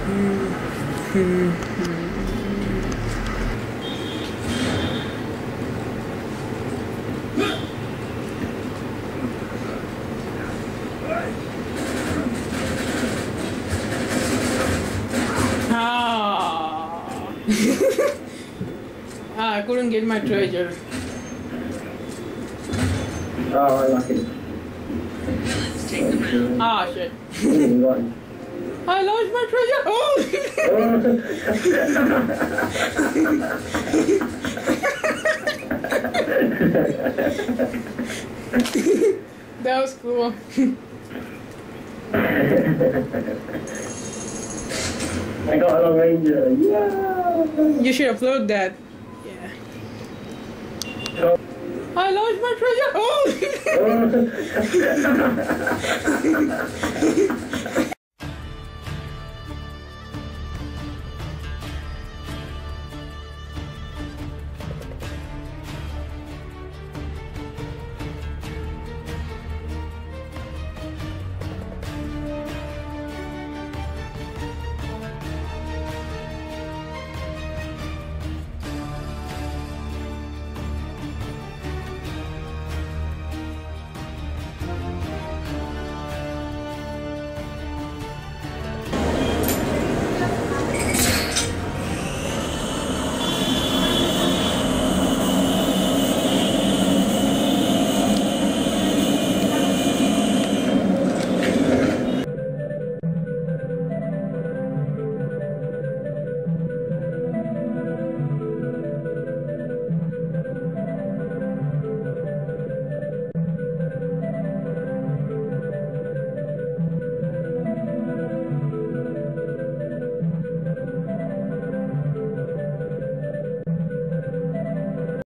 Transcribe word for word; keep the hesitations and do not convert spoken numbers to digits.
Ah, I couldn't get my treasure. Oh, I like it. Ah, shit. I lost my treasure. Oh! That was cool. I got a long ranger. Yeah. You should upload that. Yeah. Oh. I lost my treasure. Oh!